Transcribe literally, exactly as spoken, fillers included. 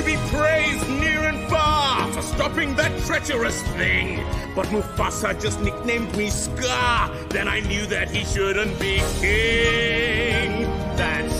be praised near and far for stopping that treacherous thing. But Mufasa just nicknamed me Scar. Then I knew that he shouldn't be king. That's